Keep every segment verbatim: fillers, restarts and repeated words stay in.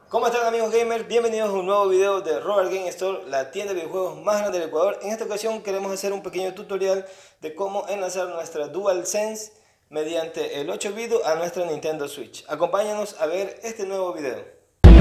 ¿Cómo están, amigos gamers? Bienvenidos a un nuevo video de Robert Game Store, la tienda de videojuegos más grande del Ecuador. En esta ocasión queremos hacer un pequeño tutorial de cómo enlazar nuestra DualSense mediante el ocho bit a nuestra Nintendo Switch. Acompáñanos a ver este nuevo video.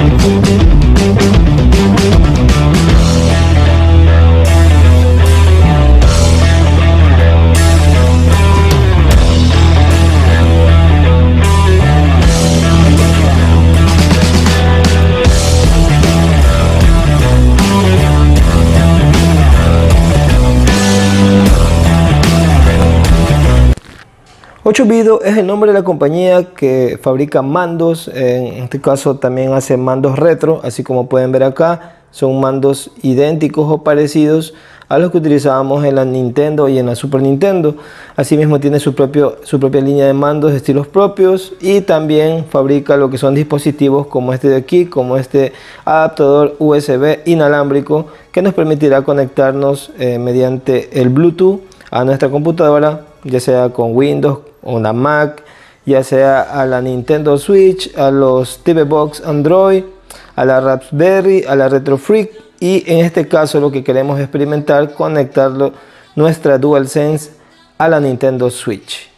ocho bit es el nombre de la compañía que fabrica mandos, en este caso también hace mandos retro, así como pueden ver acá, son mandos idénticos o parecidos a los que utilizábamos en la Nintendo y en la Super Nintendo. Asimismo tiene su, propio, su propia línea de mandos de estilos propios y también fabrica lo que son dispositivos como este de aquí, como este adaptador U S B inalámbrico que nos permitirá conectarnos eh, mediante el Bluetooth a nuestra computadora, ya sea con Windows o una Mac, ya sea a la Nintendo Switch, a los T V Box Android, a la Raspberry, a la Retro Freak, y en este caso lo que queremos experimentar, conectarlo nuestra DualSense a la Nintendo Switch.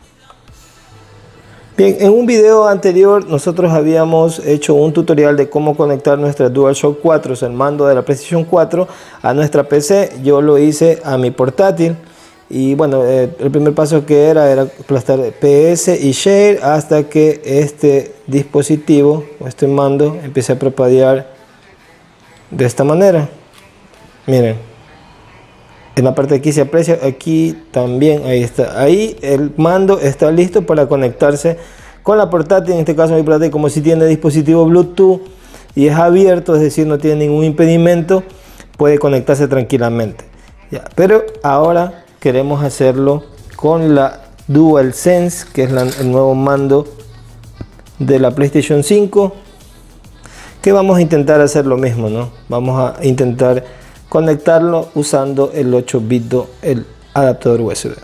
Bien, en un video anterior nosotros habíamos hecho un tutorial de cómo conectar nuestra DualShock cuatro, o sea, el mando de la PlayStation cuatro, a nuestra P C. Yo lo hice a mi portátil. Y bueno, eh, el primer paso que era era aplastar P S y Share hasta que este dispositivo, este mando, empiece a parpadear de esta manera. Miren, en la parte de aquí se aprecia, aquí también, ahí está. Ahí el mando está listo para conectarse con la portátil. En este caso mi portátil, como si tiene dispositivo Bluetooth y es abierto, es decir, no tiene ningún impedimento, puede conectarse tranquilamente. Ya, pero ahora queremos hacerlo con la DualSense, que es la, el nuevo mando de la PlayStation cinco, que vamos a intentar hacer lo mismo, ¿no? Vamos a intentar conectarlo usando el ocho bit, el adaptador U S B.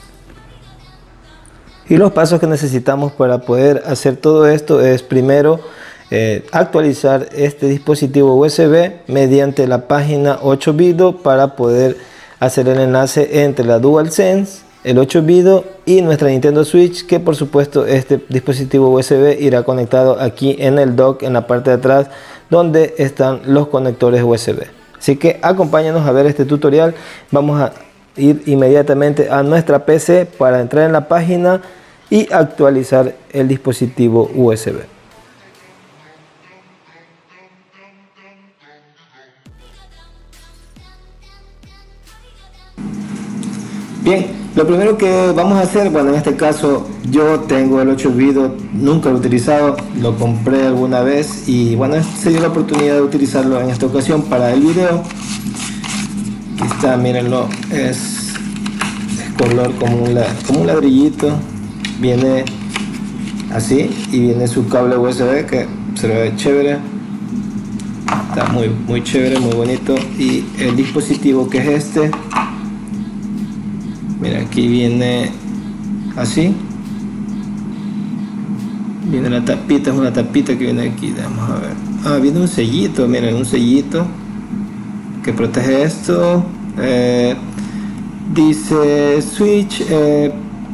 Y los pasos que necesitamos para poder hacer todo esto es primero eh, actualizar este dispositivo U S B mediante la página ocho bit para poder hacer el enlace entre la DualSense, el ocho bit y nuestra Nintendo Switch, que por supuesto este dispositivo U S B irá conectado aquí en el dock, en la parte de atrás donde están los conectores U S B. Así que acompáñanos a ver este tutorial. Vamos a ir inmediatamente a nuestra P C para entrar en la página y actualizar el dispositivo U S B. Bien, lo primero que vamos a hacer, bueno, en este caso yo tengo el ocho bit, nunca lo he utilizado, lo compré alguna vez y bueno, se dio la oportunidad de utilizarlo en esta ocasión para el video. Aquí está, mírenlo, es, es color como un, como un ladrillito, viene así y viene su cable U S B que se ve chévere, está muy, muy chévere, muy bonito. Y el dispositivo, que es este, mira, aquí viene así, viene la tapita, es una tapita que viene aquí, vamos a ver, ah, viene un sellito, miren, un sellito que protege esto, eh, dice Switch, eh,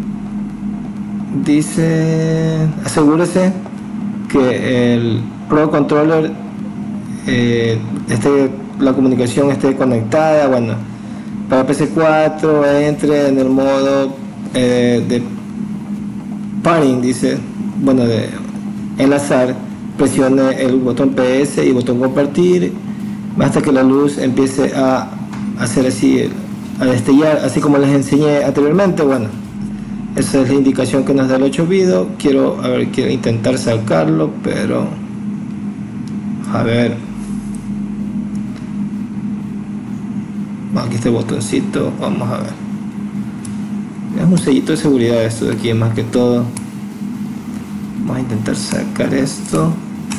dice asegúrese que el Pro Controller eh, esté, la comunicación esté conectada. Bueno, para P S cuatro entre en el modo eh, de pairing, dice, bueno, de enlazar, presione el botón P S y botón compartir hasta que la luz empiece a hacer así, a destellar, así como les enseñé anteriormente. Bueno, esa es la indicación que nos da el ocho bit. Quiero, a ver, quiero intentar sacarlo, pero a ver, aquí está el botoncito, vamos a ver, es un sellito de seguridad esto de aquí, más que todo. Vamos a intentar sacar esto.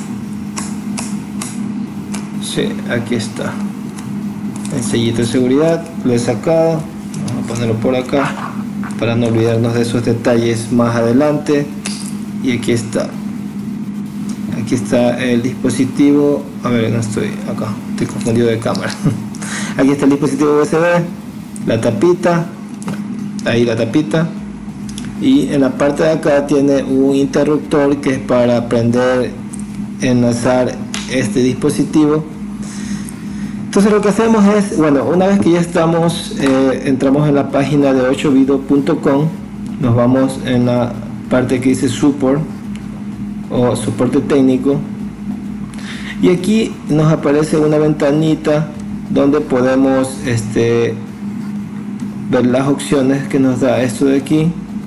Sí, aquí está el sellito de seguridad, lo he sacado. Vamos a ponerlo por acá para no olvidarnos de esos detalles más adelante. Y aquí está, aquí aquí está el dispositivo. A ver, no estoy acá, estoy confundido de cámara. Aquí está el dispositivo U S B, la tapita, ahí la tapita, y en la parte de acá tiene un interruptor que es para prender, enlazar este dispositivo. Entonces lo que hacemos es, bueno, una vez que ya estamos, eh, entramos en la página de ocho video punto com, nos vamos en la parte que dice support o soporte técnico, y aquí nos aparece una ventanita donde podemos este, ver las opciones que nos da esto de aquí.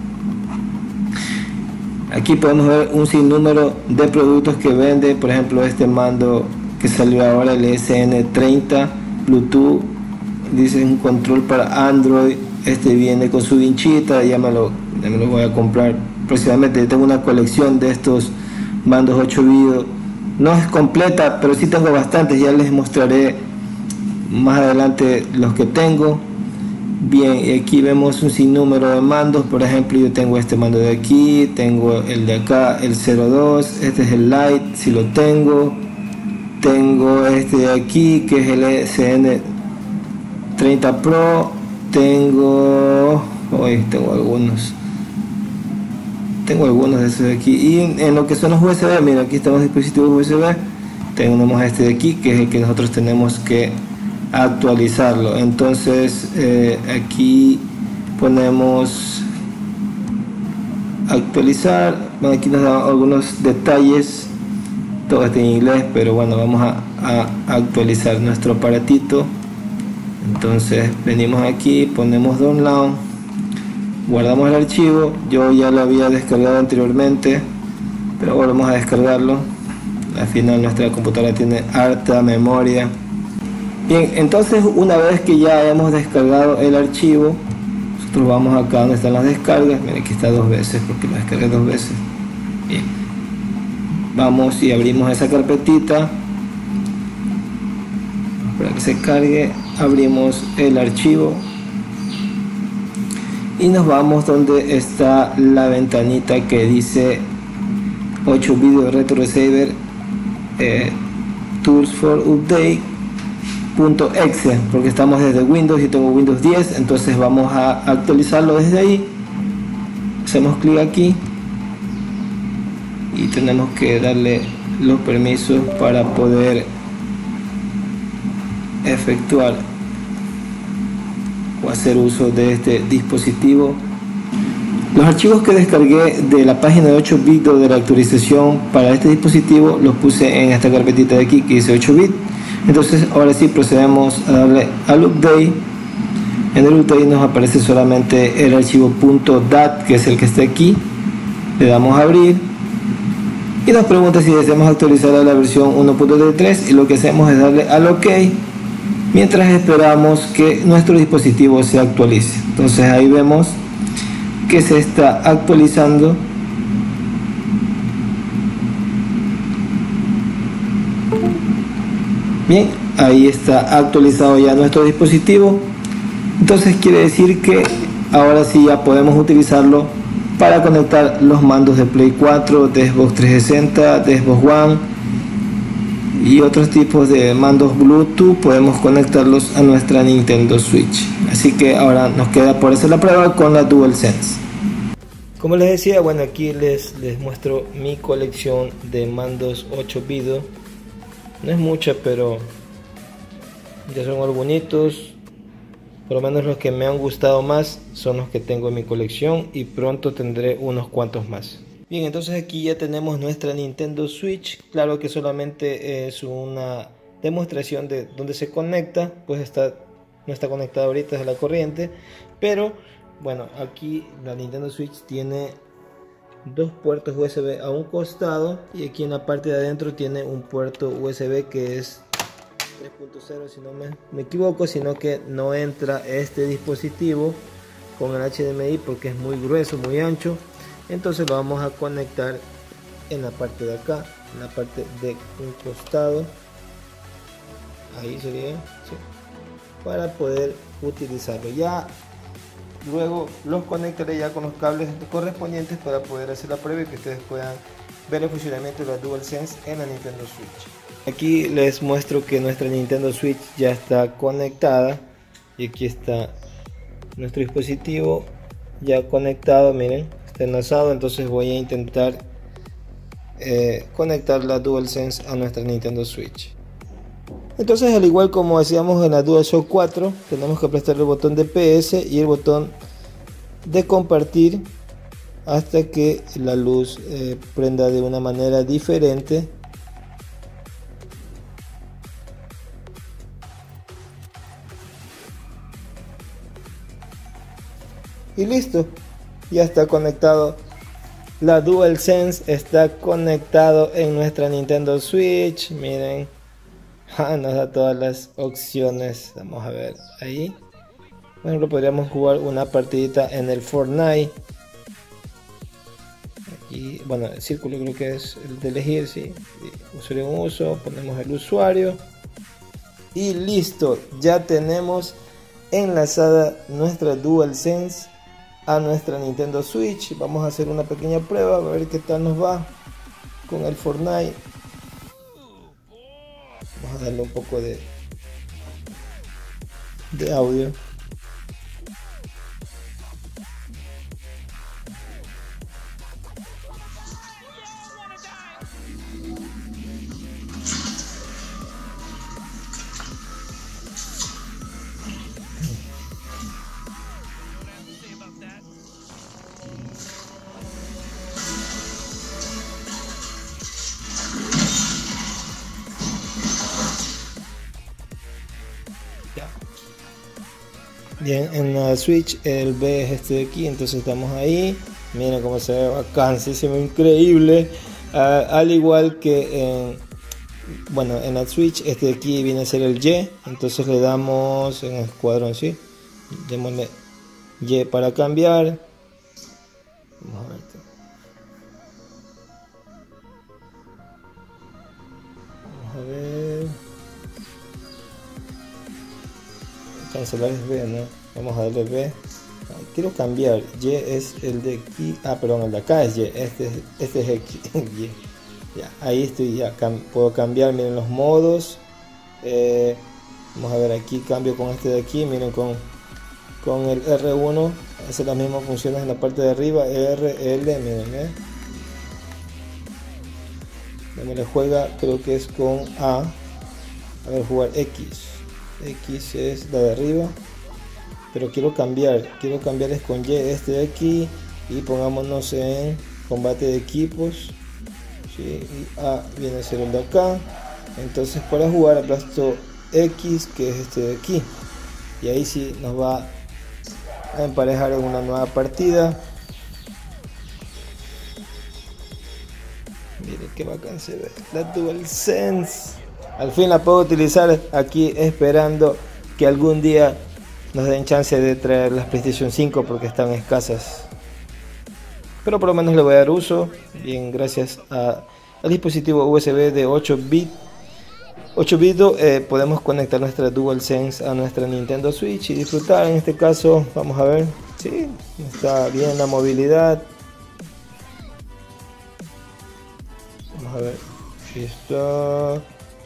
Aquí podemos ver un sinnúmero de productos que vende, por ejemplo este mando que salió ahora, el S N treinta Bluetooth, dice un control para Android. Este viene con su vinchita, ya me lo, ya me lo voy a comprar próximamente. Yo tengo una colección de estos mandos ocho video, no es completa, pero sí tengo bastantes, ya les mostraré más adelante los que tengo. Bien, y aquí vemos un sinnúmero de mandos. Por ejemplo, yo tengo este mando de aquí, tengo el de acá, el cero dos, este es el Lite, si lo tengo. Tengo este de aquí, que es el S N treinta Pro. Tengo, hoy tengo algunos, tengo algunos de esos de aquí. Y en, en lo que son los U S B, mira, aquí están los dispositivos U S B. Tenemos este de aquí, que es el que nosotros tenemos que actualizarlo. Entonces eh, aquí ponemos actualizar. Bueno, aquí nos dan algunos detalles, todo está en inglés, pero bueno, vamos a, a actualizar nuestro aparatito. Entonces venimos aquí, ponemos download, guardamos el archivo. Yo ya lo había descargado anteriormente, pero volvemos a descargarlo. Al final nuestra computadora tiene harta memoria. Bien, entonces una vez que ya hemos descargado el archivo, nosotros vamos acá donde están las descargas. Miren, aquí está dos veces porque lo descargué dos veces. Bien, vamos y abrimos esa carpetita para que se cargue. Abrimos el archivo y nos vamos donde está la ventanita que dice ocho video retro receiver eh, tools for update .exe, porque estamos desde Windows y tengo Windows diez. Entonces vamos a actualizarlo desde ahí. Hacemos clic aquí y tenemos que darle los permisos para poder efectuar o hacer uso de este dispositivo. Los archivos que descargué de la página de ocho bit de la actualización para este dispositivo los puse en esta carpetita de aquí que dice ocho bit. Entonces ahora sí procedemos a darle al update. En el update nos aparece solamente el archivo .dat, que es el que está aquí. Le damos a abrir y nos pregunta si deseamos actualizar a la versión uno punto treinta y tres, y lo que hacemos es darle al OK mientras esperamos que nuestro dispositivo se actualice. Entonces ahí vemos que se está actualizando. Bien, ahí está actualizado ya nuestro dispositivo. Entonces quiere decir que ahora sí ya podemos utilizarlo para conectar los mandos de Play cuatro, de Xbox trescientos sesenta, de Xbox One y otros tipos de mandos Bluetooth. Podemos conectarlos a nuestra Nintendo Switch. Así que ahora nos queda por hacer la prueba con la DualSense. Como les decía, bueno, aquí les, les muestro mi colección de mandos ocho video. No es mucha, pero ya son algo bonitos. Por lo menos los que me han gustado más son los que tengo en mi colección, y pronto tendré unos cuantos más. Bien, entonces aquí ya tenemos nuestra Nintendo Switch. Claro que solamente es una demostración de dónde se conecta, pues está, no está conectada ahorita desde la corriente, pero bueno, aquí la Nintendo Switch tiene dos puertos U S B a un costado, y aquí en la parte de adentro tiene un puerto U S B que es tres punto cero, si no me, me equivoco, sino que no entra este dispositivo con el H D M I porque es muy grueso, muy ancho. Entonces lo vamos a conectar en la parte de acá, en la parte de un costado, ahí sería, sí, para poder utilizarlo. Ya luego los conectaré ya con los cables correspondientes para poder hacer la prueba y que ustedes puedan ver el funcionamiento de la DualSense en la Nintendo Switch. Aquí les muestro que nuestra Nintendo Switch ya está conectada y aquí está nuestro dispositivo ya conectado, miren, está enlazado. Entonces voy a intentar eh, conectar la DualSense a nuestra Nintendo Switch. Entonces, al igual como hacíamos en la DualShock cuatro, tenemos que aplastar el botón de P S y el botón de compartir hasta que la luz eh, prenda de una manera diferente. Y listo, ya está conectado. La DualSense está conectado en nuestra Nintendo Switch. Miren, ah, nos da todas las opciones. Vamos a ver ahí. Por ejemplo, podríamos jugar una partidita en el Fortnite. Aquí, bueno, el círculo creo que es el de elegir, sí. Usuario en uso, ponemos el usuario. Y listo, ya tenemos enlazada nuestra DualSense a nuestra Nintendo Switch. Vamos a hacer una pequeña prueba, a ver qué tal nos va con el Fortnite. Vamos a darle un poco de, de audio. Bien, en la Switch el B es este de aquí, entonces estamos ahí. Miren cómo se ve bacanísimo, increíble. Uh, al igual que en, bueno, en la Switch este de aquí viene a ser el Y, entonces le damos en el escuadrón, ¿sí? Démosle Y para cambiar. Vamos a ver. Vamos a ver. Cancelar es B, ¿no? Vamos a darle B. Quiero cambiar. Y es el de aquí. Ah, perdón, el de acá es Y. Este, este es X. Y. Ya, ahí estoy. Ya cam puedo cambiar. Miren los modos. Eh, vamos a ver aquí. Cambio con este de aquí. Miren con, con el R uno. Hace las mismas funciones en la parte de arriba. R, L. Miren, ¿eh? Me le juega. Creo que es con A. A ver, jugar X. X es la de arriba, pero quiero cambiar quiero cambiar es con Y este de aquí y pongámonos en combate de equipos, ¿sí? Y A viene a ser el de acá. Entonces para jugar aplasto X, que es este de aquí, y ahí sí nos va a emparejar en una nueva partida. Miren qué bacán se ve la DualSense. Al fin la puedo utilizar aquí, esperando que algún día nos den chance de traer las PlayStation cinco porque están escasas. Pero por lo menos le voy a dar uso. Bien, gracias a, al dispositivo U S B de ocho bits. ocho bits eh, podemos conectar nuestra DualSense a nuestra Nintendo Switch y disfrutar. En este caso, vamos a ver. Sí, está bien la movilidad. Vamos a ver. Aquí está.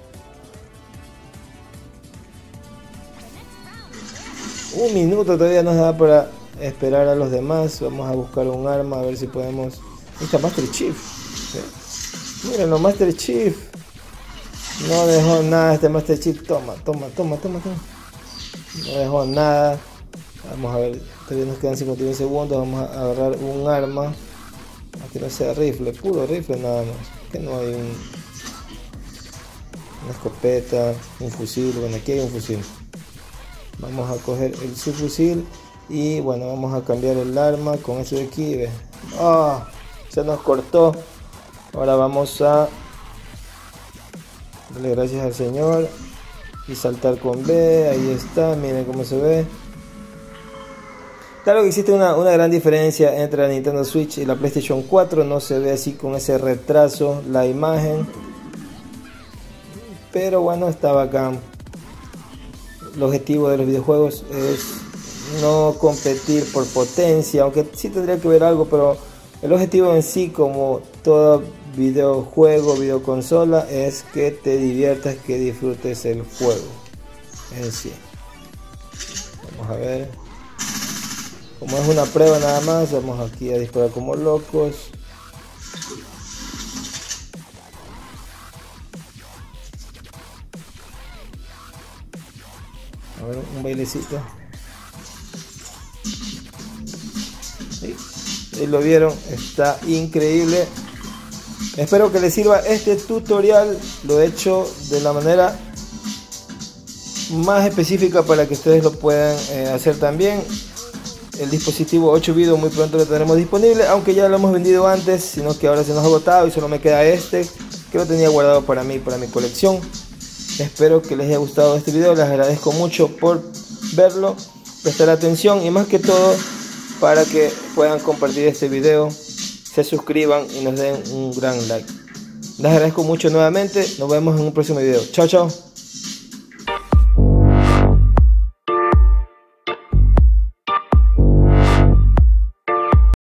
Un minuto todavía nos da para esperar a los demás. Vamos a buscar un arma, a ver si podemos. Ahí está Master Chief. ¿Sí? Mírenlo, Master Chief. No dejó nada este Master Chief. Toma, toma, toma, toma, toma. No dejó nada. Vamos a ver, todavía nos quedan cincuenta y un segundos. Vamos a agarrar un arma. Aunque no sea rifle, puro rifle nada más. Que no hay un, una escopeta, un fusil. Bueno, aquí hay un fusil. Vamos a coger el subfusil y bueno, vamos a cambiar el arma con eso de aquí. Ah, oh, se nos cortó. Ahora vamos a darle gracias al Señor y saltar con B. Ahí está, miren cómo se ve. Claro que existe una, una gran diferencia entre la Nintendo Switch y la PlayStation cuatro. No se ve así con ese retraso la imagen, pero bueno, está bacán. El objetivo de los videojuegos es no competir por potencia, aunque sí tendría que ver algo, pero el objetivo en sí, como todo videojuego, videoconsola, es que te diviertas, que disfrutes el juego en sí. Vamos a ver. Como es una prueba nada más, vamos aquí a disparar como locos. A ver, un bailecito. Sí, ahí lo vieron, está increíble. Espero que les sirva este tutorial. Lo he hecho de la manera más específica para que ustedes lo puedan eh, hacer también. El dispositivo ocho bit muy pronto lo tendremos disponible, aunque ya lo hemos vendido antes, sino que ahora se nos ha agotado y solo me queda este que lo tenía guardado para mí, para mi colección. Espero que les haya gustado este video, les agradezco mucho por verlo, prestar atención y más que todo para que puedan compartir este video, se suscriban y nos den un gran like. Les agradezco mucho nuevamente, nos vemos en un próximo video. Chao, chao.